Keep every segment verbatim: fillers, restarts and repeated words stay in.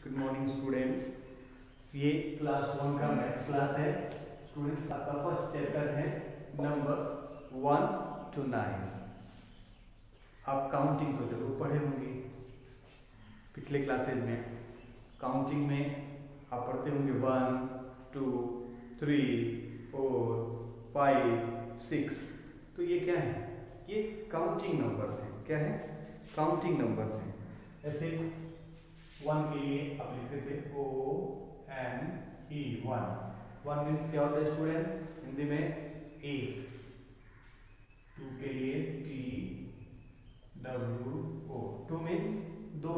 Good morning students. ये class one का maths class है। स्टूडेंट्स आपका फर्स्ट चैप्टर है नंबर्स वन टू नाइन। आप काउंटिंग तो जरूर पढ़े होंगे, पिछले क्लासेज में काउंटिंग में आप पढ़ते होंगे one two three four five six. तो ये क्या है? ये काउंटिंग नंबर्स हैं। क्या है? काउंटिंग नंबर्स हैं। ऐसे वन के लिए आप लिखते थे O N E one. One means क्या होता है स्टूडेंट हिंदी में? एक। टू के लिए T W O, two means दो।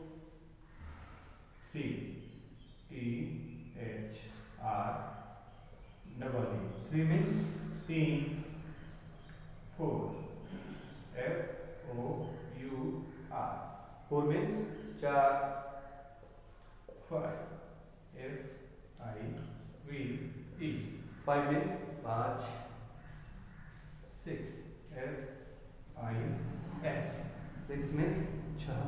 Three T H R double E, three means तीन। Four F O U R, four means चार। Five F I V E, five means पांच। Six S I X, six means छह।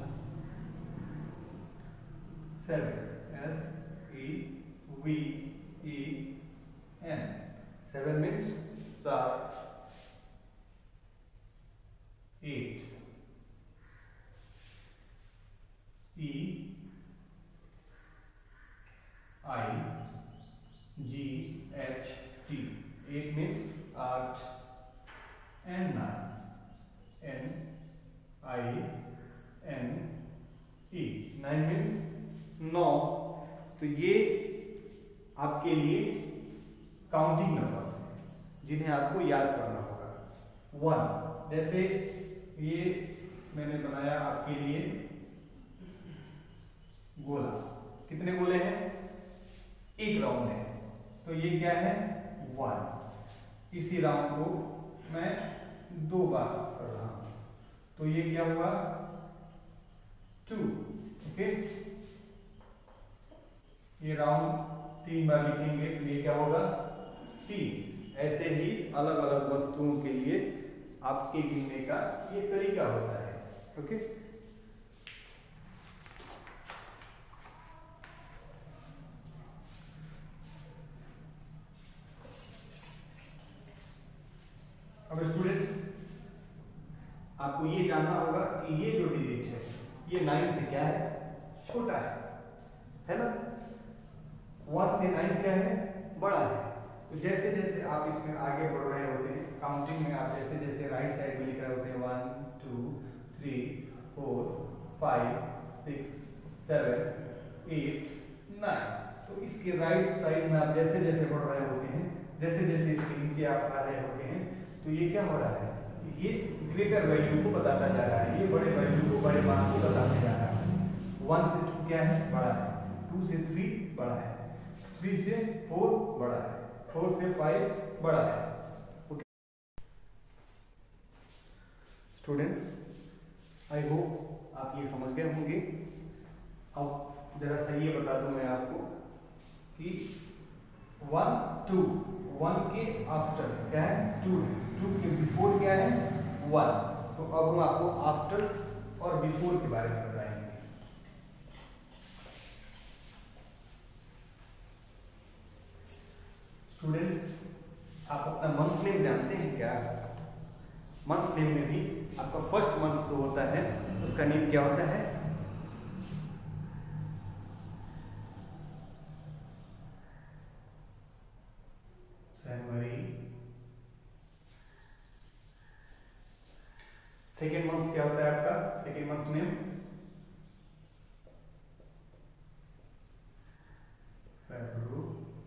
Seven S E V E N, seven means सात। Eight E I G H T, eight means आठ। And nine N I N E, nine means नौ। तो ये आपके लिए counting numbers हैं जिन्हें आपको याद करना होगा। वन, जैसे ये मैंने बनाया आपके लिए गोला। कितने गोले हैं? एक राउंड है, तो ये क्या है? वन। इसी राउंड को मैं दो बार कर रहा हूं, तो ये क्या हुआ? टू। ओके, ये राउंड तीन बार लिखेंगे तो ये क्या होगा? तीन। ऐसे ही अलग अलग वस्तुओं के लिए आपके गिनने का ये तरीका होता है। ओके, अब स्टूडेंट्स आपको ये जानना होगा कि ये जो डिजिट है ये नाइन से क्या है? छोटा है, है ना? वन से नाइन क्या है? बड़ा है। तो जैसे जैसे आप इसमें आगे बढ़ रहे होते हैं काउंटिंग में, आप जैसे जैसे राइट साइड में लिख रहे होते हैं one two three four five six seven eight nine, तो इसके राइट साइड में आप जैसे जैसे बढ़ रहे होते हैं, जैसे जैसे इसके नीचे आप आ रहे होते हैं, तो ये क्या हो रहा है? ये ग्रेटर वैल्यू को बताता जा रहा है, ये बड़े वैल्यू को, बड़े मान को बताते जा रहा है। वन से टू क्या है? बड़ा है। टू से थ्री बड़ा है। थ्री से फोर बड़ा है। फोर से फाइव बड़ा है। ओके स्टूडेंट्स, आई होप आप ये समझ गए होंगे। अब जरा सा ये बता दूं मैं आपको कि वन टू, वन के आफ्टर क्या है? टू है। टू के बिफोर क्या है? वन। तो अब हम आपको आफ्टर और बिफोर के बारे में बताएंगे। स्टूडेंट्स, आप अपना मंथ नेम जानते हैं क्या? मंथ नेम में भी आपका फर्स्ट मंथ जो होता है उसका नेम क्या होता है? जनवरी। सेकेंड मंथ क्या होता है आपका? Second month name February.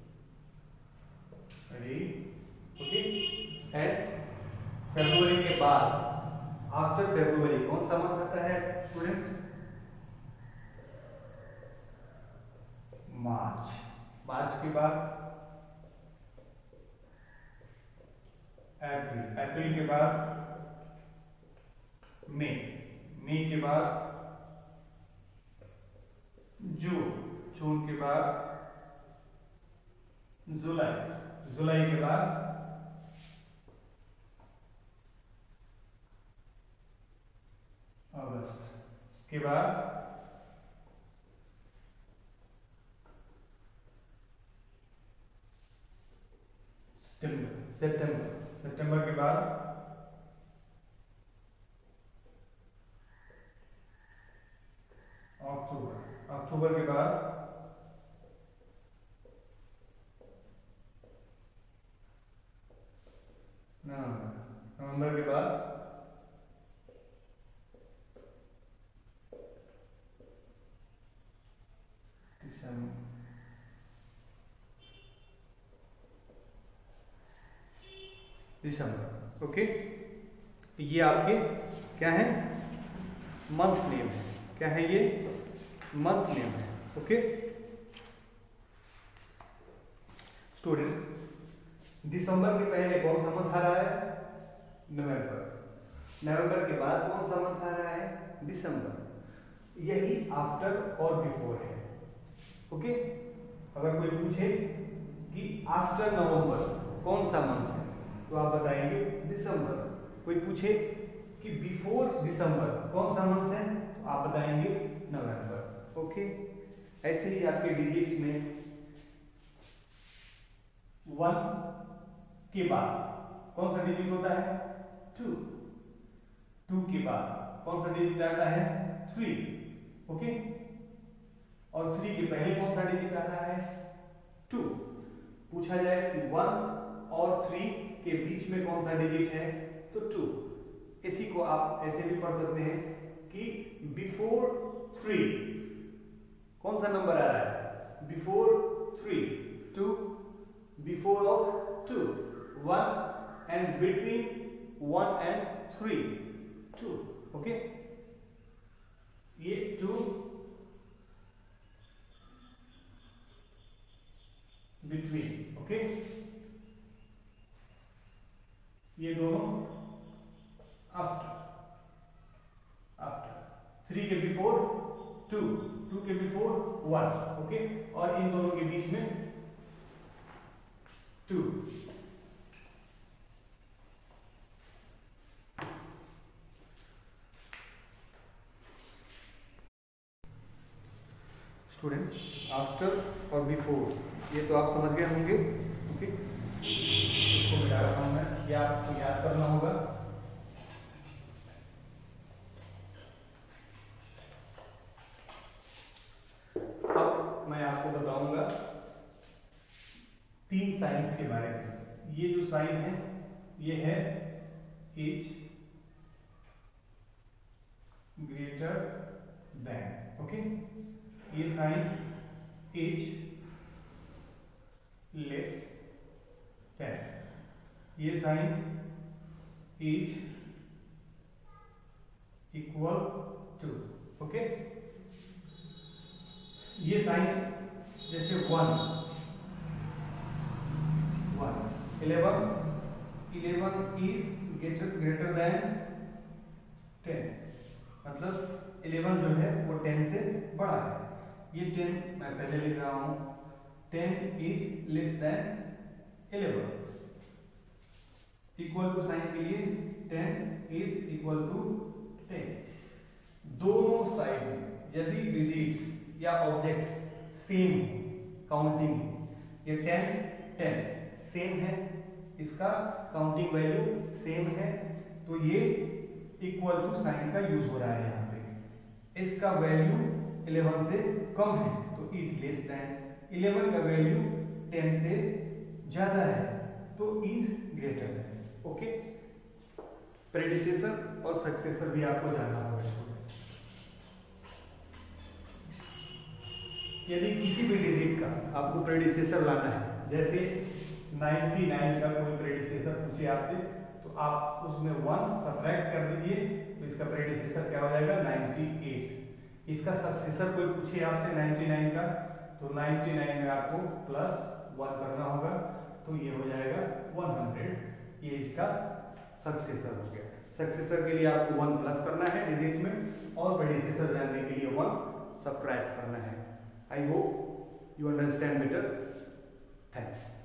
Okay, and फरवरी के बाद आफ्टर फरवरी कौन सा मंथ आता है स्टूडेंट्स? मार्च। मार्च के बाद अप्रैल। अप्रैल के बाद मई। मई के बाद जून। जून के बाद जुलाई। जुलाई के बाद अगस्त। उसके बाद सितंबर सितंबर सितंबर के बाद अक्टूबर अक्टूबर के बाद नवंबर नवंबर के बाद दिसंबर दिसंबर ओके। ये आपके क्या है, मंथ नेम है। क्या है ये, मंथ नेम है। ओके स्टूडेंट, दिसंबर के पहले कौन सा मंथ आ रहा है, नवंबर। नवंबर के बाद कौन सा मंथ आ रहा है, दिसंबर। यही आफ्टर और बिफोर है। ओके अगर कोई पूछे कि आफ्टर नवंबर कौन सा मंथ है तो आप बताएंगे दिसंबर। कोई पूछे कि बिफोर दिसंबर कौन सा मंथ है तो आप बताएंगे नवंबर। ओके ऐसे ही आपके डिजिट्स में वन के बाद कौन सा डिजिट होता है, टू। टू के बाद कौन सा डिजिट आता है, थ्री। ओके और थ्री के पहले कौन सा डिजिट आता है, टू। पूछा जाए कि वन और थ्री के बीच में कौन सा डिजिट है तो टू। इसी को आप ऐसे भी पढ़ सकते हैं कि बिफोर थ्री कौन सा नंबर आ रहा है, before three two, before of two one, and between one and three two. Okay ये टू बिटवीन। ओके ये दोनों आफ्टर आफ्टर थ्री के बिफोर टू, टू के बिफोर वन। ओके और इन दोनों के बीच में टू। स्टूडेंट्स आफ्टर और बिफोर ये तो आप समझ गए होंगे। ओके इसको मिटा रहा हूं मैं, या आपको याद करना होगा। अब मैं आपको बताऊंगा तीन साइंस के बारे में। ये जो साइन है ये है एच ग्रेटर देन। ओके ये साइन एच लेस देन, ये sign is equal to. Okay ये साइन जैसे one one eleven eleven is greater greater than ten, मतलब इलेवन जो है वो टेन से बड़ा है। ये टेन मैं पहले लिख रहा हूं, ten is less than eleven. Equal to sign के लिए ten is equal to ten. दोनों साइड में यदि डिजिट्स या ऑब्जेक्ट्स सेम काउंटिंग, ये टेन टेन सेम है, इसका काउंटिंग वैल्यू सेम है, तो ये इक्वल टू साइन का यूज हो रहा है यहाँ पे। इसका वैल्यू इलेवन से कम है तो इज लेस देन, इलेवन का वैल्यू टेन से ज्यादा है तो इज ग्रेटर है। ओके प्रेडिसेसर और सक्सेसर भी आपको जानना होगा स्टूडेंट्स। यदि किसी भी डिजिट का आपको प्रेडिसेसर लाना है, जैसे निन्यानवे का कोई प्रेडिसेसर पूछे आपसे तो आप उसमें वन सब्ट्रैक्ट कर दीजिए तो इसका प्रेडिसेसर क्या हो जाएगा अट्ठानवे। इसका सक्सेसर कोई पूछे आपसे निन्यानवे का तो निन्यानवे में आपको प्लस वन करना होगा तो ये हो जाएगा सौ। ये इसका सक्सेसर हो गया। सक्सेसर के लिए आपको वन प्लस करना है डिजिट में और प्रेडिसेसर जानने के लिए वन सब्ट्रैक्ट करना है। I hope you understand better. Thanks.